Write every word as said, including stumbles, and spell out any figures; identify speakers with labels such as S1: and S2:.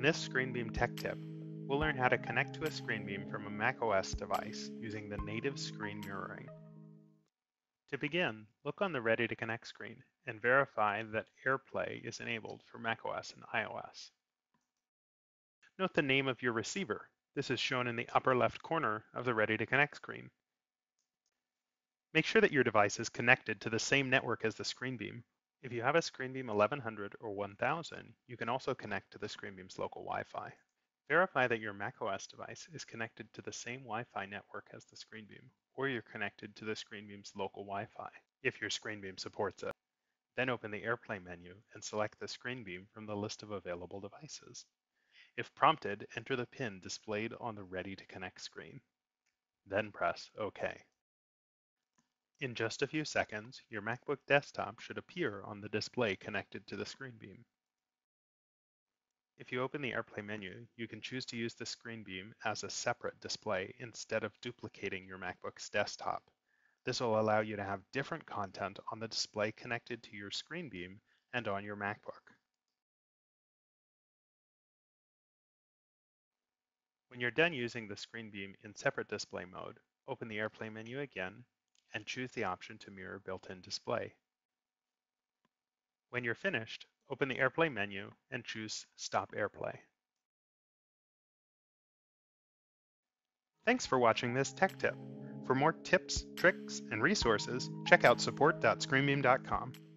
S1: In this ScreenBeam Tech Tip, we'll learn how to connect to a ScreenBeam from a macOS device using the native screen mirroring. To begin, look on the Ready to Connect screen and verify that AirPlay is enabled for macOS and iOS. Note the name of your receiver. This is shown in the upper left corner of the Ready to Connect screen. Make sure that your device is connected to the same network as the ScreenBeam. If you have a ScreenBeam eleven hundred or one thousand, you can also connect to the ScreenBeam's local Wi-Fi. Verify that your macOS device is connected to the same Wi-Fi network as the ScreenBeam, or you're connected to the ScreenBeam's local Wi-Fi, if your ScreenBeam supports it. Then open the AirPlay menu and select the ScreenBeam from the list of available devices. If prompted, enter the PIN displayed on the Ready to Connect screen. Then press OK. In just a few seconds, your MacBook desktop should appear on the display connected to the ScreenBeam. If you open the AirPlay menu, you can choose to use the ScreenBeam as a separate display instead of duplicating your MacBook's desktop. This will allow you to have different content on the display connected to your ScreenBeam and on your MacBook. When you're done using the ScreenBeam in separate display mode, open the AirPlay menu again and choose the option to mirror built-in display. When you're finished, open the AirPlay menu and choose Stop AirPlay. Thanks for watching this tech tip. For more tips, tricks, and resources, check out support dot screenbeam dot com.